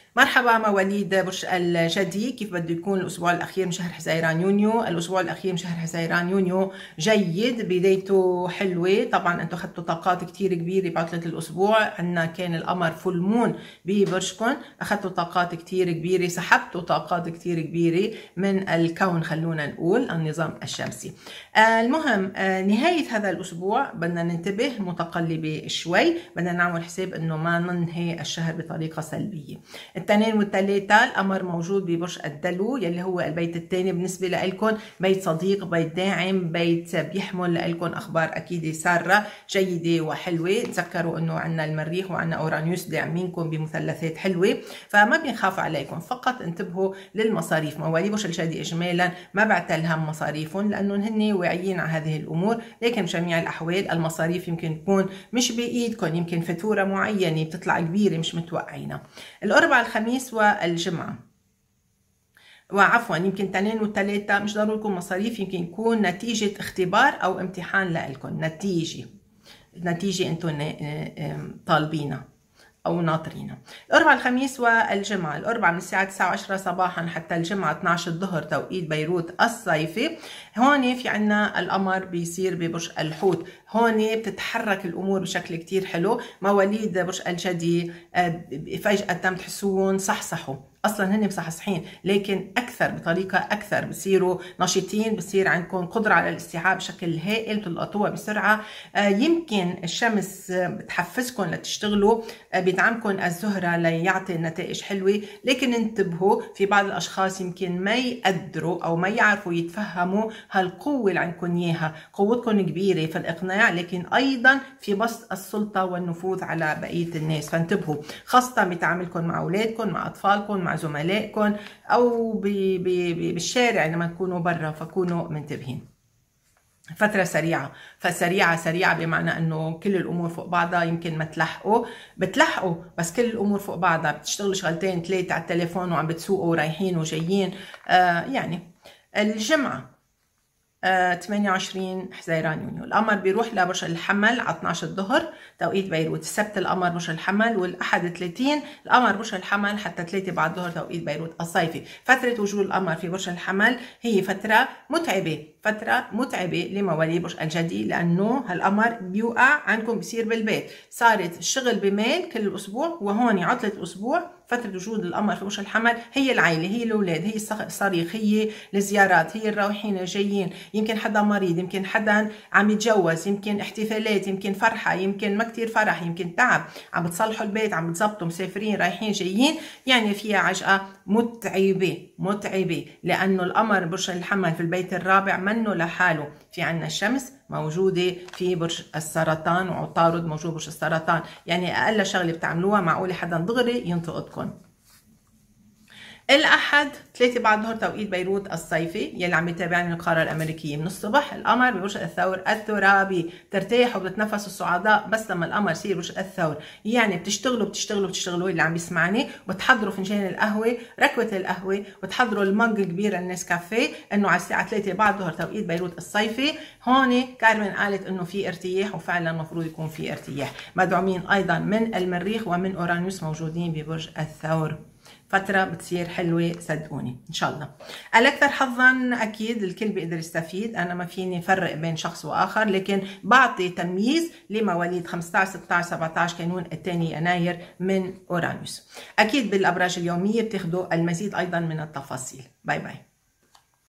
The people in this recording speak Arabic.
مرحبا مواليد برج الجدي، كيف بده يكون الأسبوع الأخير من شهر حزيران يونيو؟ الأسبوع الأخير من شهر حزيران يونيو جيد، بدايته حلوة. طبعا أنتم أخذتوا طاقات كتير كبيرة بعطلة الأسبوع، عنا كان القمر فول مون ببرجكم، أخذتوا طاقات كتير كبيرة، سحبتوا طاقات كتير كبيرة من الكون، خلونا نقول النظام الشمسي. المهم نهاية هذا الأسبوع بدنا ننتبه، متقلبة شوي، بدنا نعمل حساب إنه ما ننهي الشهر بطريقة سلبية. التنين والثلاثة القمر موجود ببرج الدلو يلي هو البيت الثاني بالنسبة لكم، بيت صديق، بيت داعم، بيت بيحمل لكم أخبار أكيد سارة جيدة وحلوة. تذكروا إنه عنا المريخ وعنا أورانيوس داعمينكم بمثلثات حلوة، فما بنخاف عليكم، فقط انتبهوا للمصاريف. مواليد برج الجدي إجمالا ما بعتلهم مصاريفهم لأنه هن واعيين على هذه الأمور، لكن بجميع الأحوال المصاريف يمكن تكون مش بإيدكم، يمكن فاتورة معينة بتطلع كبيرة مش متوقعينها. الأربعاء الخميس والجمعة، وعفوا يمكن تنين والثلاثة مش ضروري يكون مصاريف، يمكن يكون نتيجة اختبار أو امتحان لإلكم، نتيجة أنتم طالبينها أو ناطرينها. الأربعاء الخميس والجمعة، الأربعاء من الساعة 9:10 صباحا حتى الجمعة 12 الظهر توقيت بيروت الصيفي. هون في عنا القمر بيصير ببرج الحوت، هون بتتحرك الأمور بشكل كتير حلو. مواليد برج الجدي فجأة بتحسون صحصحوا، اصلا هن مصحصحين لكن اكثر بطريقه اكثر، بصيروا نشيطين، بصير عندكم قدره على الاستيعاب بشكل هائل، بتلقطوها بسرعه. يمكن الشمس بتحفزكم لتشتغلوا، بيدعمكم الزهره ليعطي نتائج حلوه، لكن انتبهوا في بعض الاشخاص يمكن ما يقدروا او ما يعرفوا يتفهموا هالقوه اللي عندكم اياها. قوتكم كبيره في الاقناع، لكن ايضا في بسط السلطه والنفوذ على بقيه الناس، فانتبهوا خاصه بتعاملكم مع اولادكم، مع اطفالكم، مع زملائكم، او بالشارع لما تكونوا برا، فكونوا منتبهين. فترة سريعة، فسريعة بمعنى انه كل الامور فوق بعضها، يمكن ما بتلحقوا بس كل الامور فوق بعضها، بتشتغلوا شغلتين ثلاثة على التليفون وعم بتسوقوا رايحين وجايين. يعني الجمعة 28 حزيران يونيو القمر بيروح لبرج الحمل على 12 الظهر توقيت بيروت. السبت القمر برج الحمل، والاحد 30 القمر برج الحمل حتى 3 بعد الظهر توقيت بيروت الصيفي. فتره وجود القمر في برج الحمل هي فتره متعبه لمواليد برج الجدي، لانه هالقمر بيوقع عندكم، بصير بالبيت، صارت الشغل بميل كل الاسبوع، وهون عطله الاسبوع. فتره وجود القمر في برج الحمل هي العائله، هي الاولاد، هي الصريخ، هي الزيارات، هي الرايحين الجايين، يمكن حدا مريض، يمكن حدا عم يتجوز، يمكن احتفالات، يمكن فرحه، يمكن ما كتير فرح، يمكن تعب، عم بتصلحوا البيت، عم بتظبطوا، مسافرين، رايحين جايين، يعني فيها عجقه متعبه لانه القمر برج الحمل في البيت الرابع منه لحاله، في عنا الشمس موجوده في برج السرطان، وعطارد موجود برج السرطان، يعني اقل شغله بتعملوها معقوله حدا دغري ينطقكم. الأحد 3 بعد الظهر توقيت بيروت الصيفي، يلي عم يتابعني من القارة الأمريكية من الصبح، القمر ببرج الثور الترابي. بترتاحوا وبتتنفسوا السعداء بس لما القمر يصير برج الثور، يعني بتشتغلوا اللي عم بيسمعني، وتحضروا فنجان القهوة، ركوة القهوة، وتحضروا المج الكبير النسكافيه، إنه على الساعة 3 بعد الظهر توقيت بيروت الصيفي. هون كارمن قالت إنه في ارتياح، وفعلا المفروض يكون في ارتياح، مدعومين أيضا من المريخ ومن أورانيوس موجودين ببرج الثور. فترة بتصير حلوة صدقوني إن شاء الله. الأكثر حظا أكيد الكل بيقدر يستفيد، أنا ما فيني فرق بين شخص وآخر، لكن بعطي تمييز لمواليد 15 16 17 كانون الثاني يناير من أورانيوس. أكيد بالأبراج اليومية بتاخدوا المزيد أيضا من التفاصيل. باي باي.